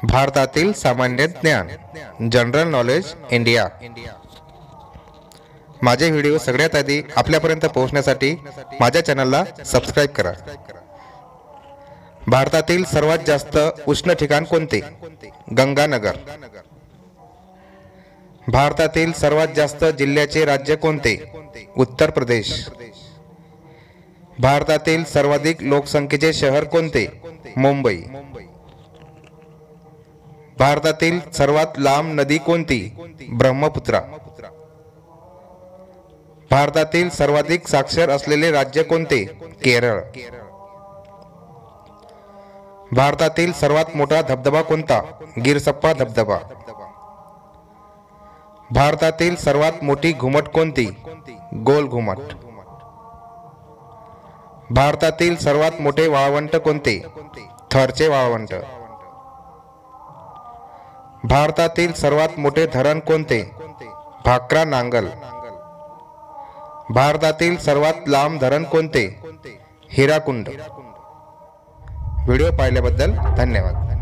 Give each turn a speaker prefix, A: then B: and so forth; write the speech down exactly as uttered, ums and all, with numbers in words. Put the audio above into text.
A: भारतातील सामान्य ज्ञान जनरल नॉलेज इंडिया। माझे व्हिडिओ सगळ्यात आधी आपल्यापर्यंत पोहोचण्यासाठी माझ्या चॅनलला सबस्क्राइब करा। भारतातील सर्वात जास्त उष्ण ठिकाण कोणते? गंगानगर। भारतातील सर्वात जास्त जिल्ह्याचे राज्य कोणते? उत्तर प्रदेश। भारतातील सर्वाधिक लोकसंख्येचे शहर कोणते? मुंबई। भारतातील सर्वात लांब नदी कोणती? ब्रह्मपुत्रा। भारतातील सर्वाधिक साक्षर असलेले राज्य कोणते? केरळ। भारतातील सर्वात मोठा धबधबा कोणता? गिरसप्पा धबधबा। भारतातील सर्वात मोठी घुमट कोणती? गोल घुमट। भारतातील सर्वात मोठे वाळवंट कोणते? थरचे वाळवंट। भारतातील सर्वात मोठे धरण कोणते? भाक्रा नांगल। भारतातील सर्वात लांब धरण कोणते? हिराकुंड। व्हिडिओ पाहिल्याबद्दल धन्यवाद।